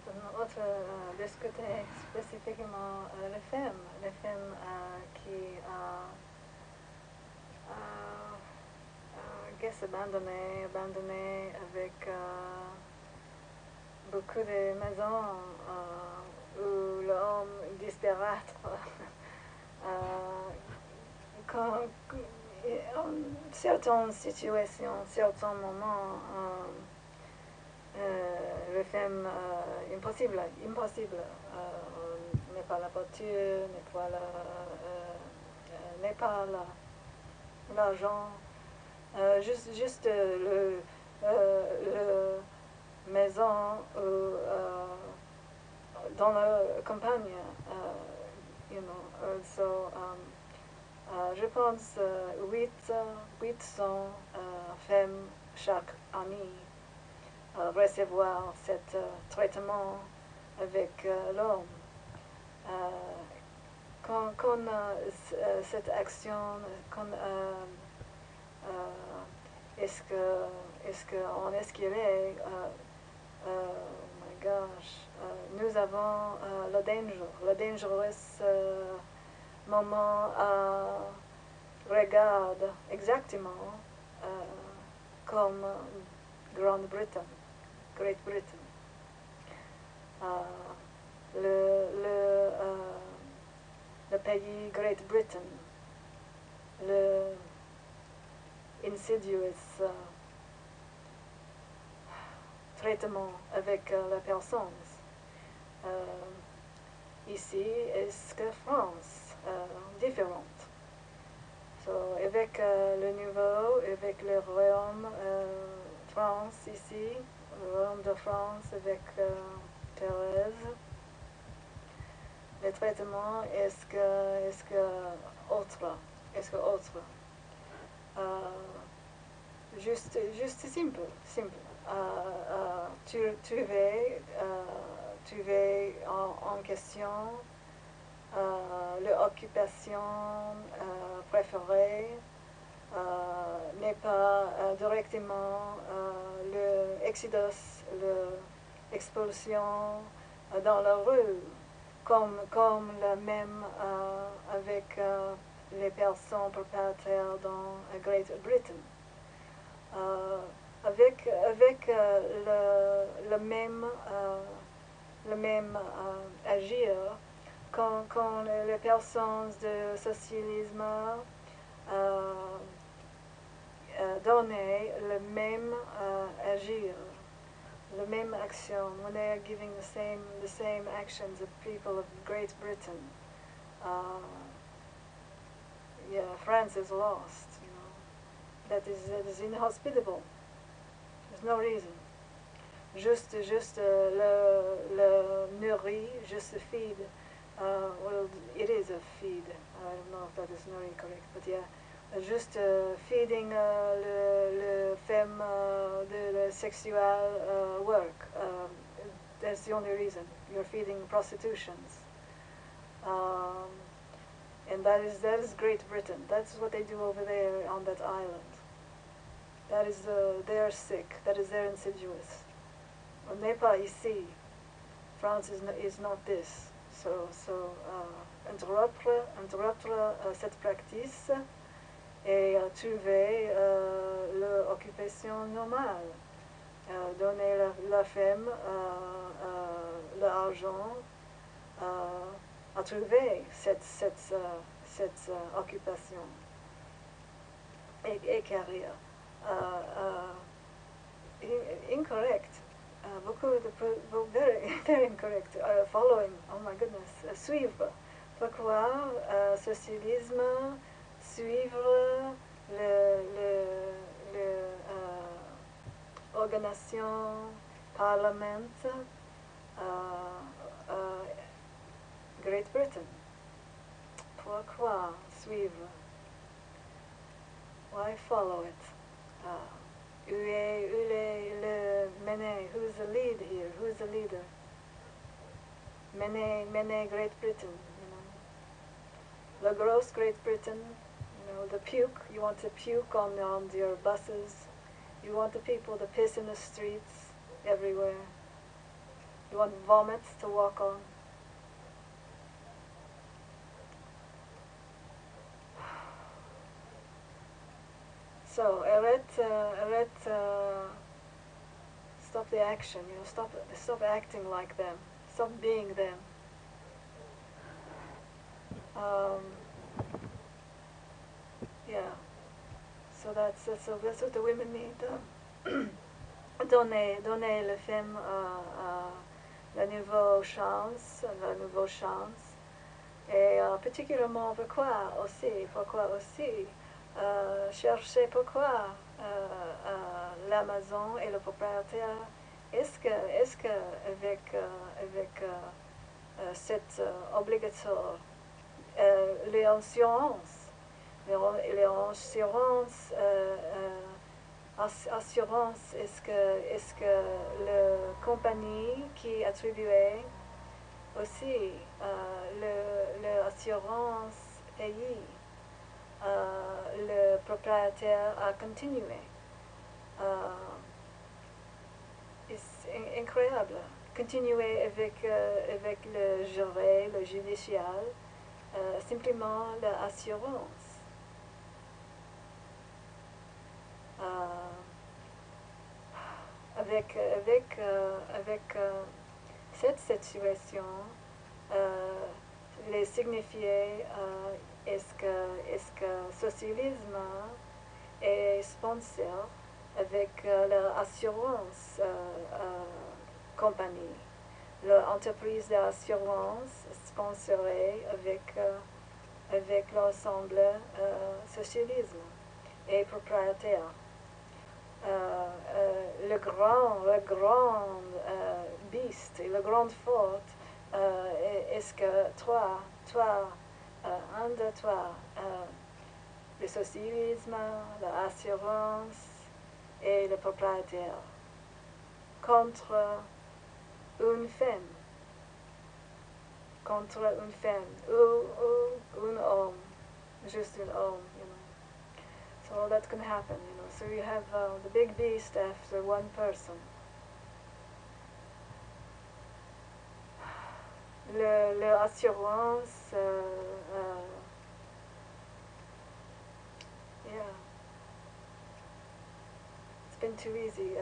autre discuter spécifiquement les femmes qui guess abandonnées avec beaucoup de maisons où l'homme disparaître quand, en certaines situations, certains moments, les femmes impossible n'est pas la voiture, n'est pas l'argent, juste le maison dans la campagne, you know, je pense 800 femmes chaque année recevoir cet traitement avec l'homme. Quand cette action, est-ce qu'on esquirait, oh my gosh, nous avons le dangerous moment regarde exactement comme Grande-Bretagne, Great Britain. Le pays Great Britain, le insidious traitement avec la personne. Ici, est-ce que France différente? So, avec le nouveau, avec le royaume France ici, le royaume de France avec Thérèse, le traitement est-ce que autre? Juste simple. Tu veux en question l'occupation préférée n'est pas directement l'exodus, l'expulsion dans la rue, comme la même avec les personnes propriétaires dans Great Britain. Avec le même agir quand les personnes de socialisme donnaient le même agir, the même action, when they are giving the same actions of people of Great Britain, yeah, France is lost. You know, that is inhospitable. There's no reason. Juste le nourrir, juste feed. Well, it is a feed. I don't know if that is nourrir correct, but yeah. Juste feeding le femme de the sexual work. That's the only reason. You're feeding prostitutions. And that is Great Britain. That's what they do over there on that island. That is they are sick. That is their insidious. On n'est pas ici. France is not this. So interrompre cette pratique et trouver l'occupation normale. Donner la femme l'argent à trouver cette occupation et carrière. Incorrect. Beaucoup very incorrect. Following, oh my goodness, suivre. Pourquoi socialisme, suivre l'organisation, parlement, Great Britain? Pourquoi suivre? Why follow it? Who's the lead here? Who's the leader? Mene Great Britain, you know. The gross Great Britain, you know, the puke, you want to puke on your buses. You want the people to piss in the streets everywhere. You want vomits to walk on. So stop the action. Stop acting like them. Stop being them. Um, yeah. So that's what the women need. Donner les femmes la nouvelle chance. Et particulièrement pourquoi aussi chercher pourquoi l'Amazon et le propriétaire, est-ce que avec cette obligatoire, les assurances, assurance, est-ce que la compagnie qui attribuait aussi l'assurance payée, le propriétaire a continué. C'est incroyable. Continuer avec le jury, le judicial, simplement l'assurance. Avec cette situation, les signifier est-ce que socialisme est sponsor avec l'assurance compagnie. L'entreprise d'assurance sponsorée avec l'ensemble socialisme et propriétaire. Le grand beast, la grande faute, est-ce que toi, un de toi, le socialisme, l'assurance et le propriétaire contre une femme, ou un homme, juste un homme, So that can happen, So you have the big beast after one person. L'assurance, yeah. It's been too easy.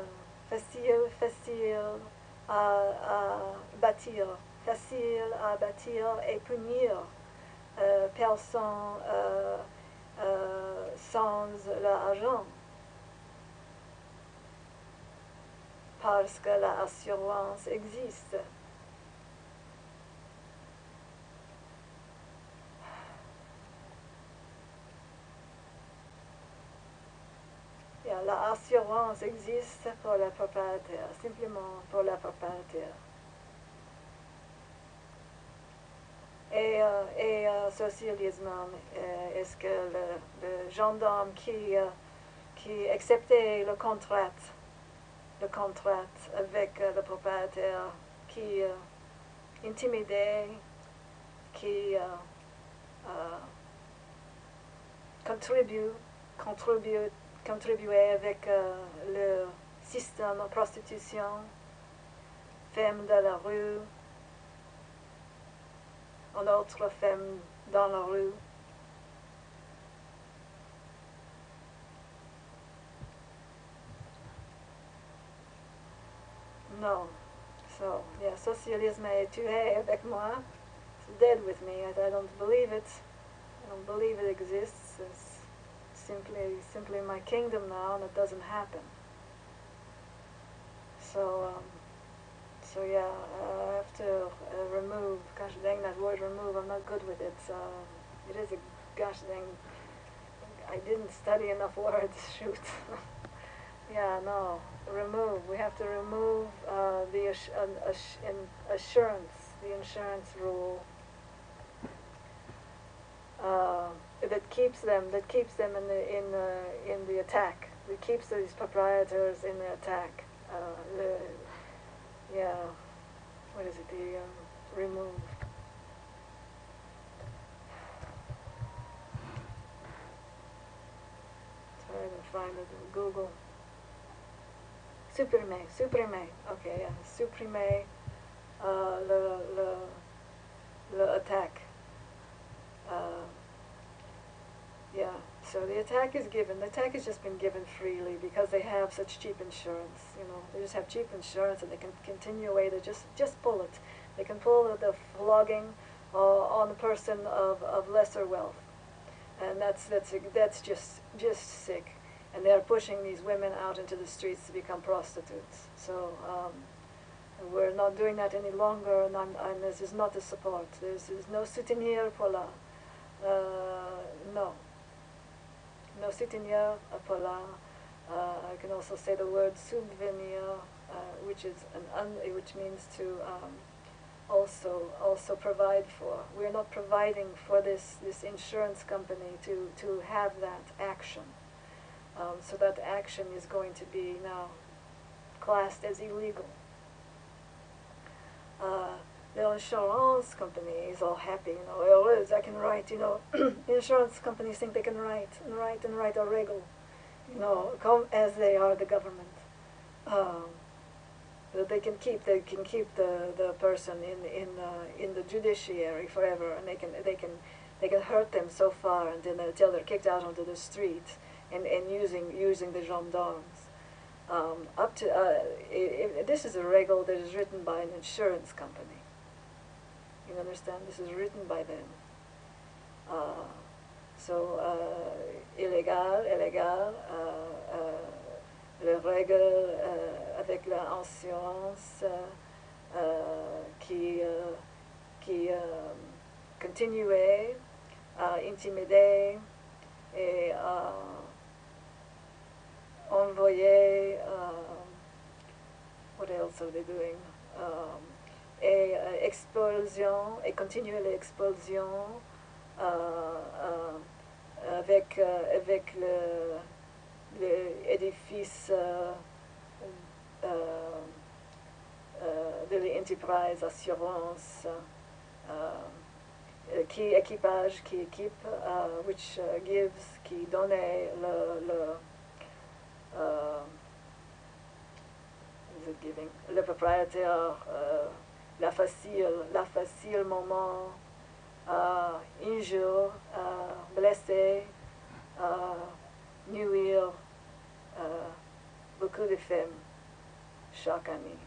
Facile à bâtir. Facile à bâtir et punir personne sans l'argent. Parce que l'assurance existe. Yeah, l'assurance existe pour la propriétaire, simplement pour la propriétaire. Et socialisme, est-ce que le gendarme qui acceptait le contrat avec le propriétaire, qui intimidait, qui contribuait avec le système de prostitution, femmes de la rue, une autre femme dans la rue. Non. So, yeah, socialisme est tué avec moi. It's dead with me. I don't believe it. I don't believe it exists. It's simply my kingdom now, and it doesn't happen. So yeah, I have to remove. Gosh dang, that word remove. I'm not good with it. It is a gosh dang. I didn't study enough words. Shoot. Yeah, no. Remove. We have to remove the assurance, the insurance rule. That keeps them in the attack. That keeps these proprietors in the attack. What is it? The remove. Try to find it in Google. Supprimer. Okay, yeah. Supprimer le attack. Yeah, so the attack is given. The attack has just been given freely because they have such cheap insurance. You know, they just have cheap insurance and they can continue away. They just pull it. They can pull the flogging on a person of lesser wealth, and that's just sick. And they are pushing these women out into the streets to become prostitutes. So we're not doing that any longer, and this is not a support. There's no soutenir pour la. No. No soutenir pour la. I can also say the word subvenir, which means to also provide for. We're not providing for this insurance company to have that action. So that action is going to be now classed as illegal. The insurance company is all happy, you know, oh, Liz, I can write, you know, insurance companies think they can write a regal, you know, come as they are the government. They can keep the person in the judiciary forever, and they can hurt them so far until they're kicked out onto the street and using the gendarmes. This is a regal that is written by an insurance company. You understand? This is written by them. Illégal, les règles avec l'assurance qui continuait à intimider et envoyer, what else are they doing? Et expulsion, et continuer l'expulsion avec l'édifice de l'entreprise assurance qui équipage, qui équipe, which gives, qui donnait is it giving? Le propriétaire, la facile moment, injure, blesser, nuire, beaucoup de femmes chaque année.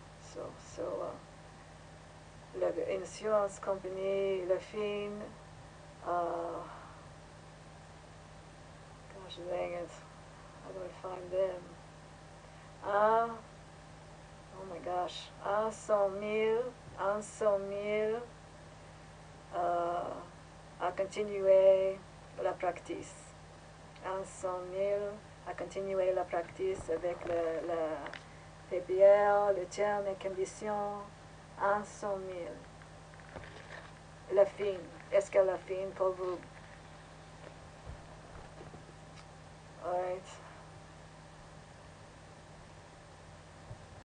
L'insurance company, la fine, gosh dang it, how do I find them? Oh my gosh, 100 000 à continuer la practice. 100 000 à continuer la practice avec la PPR, les termes et conditions. 100 000. La fine. Est-ce que la fine pour vous? Alright.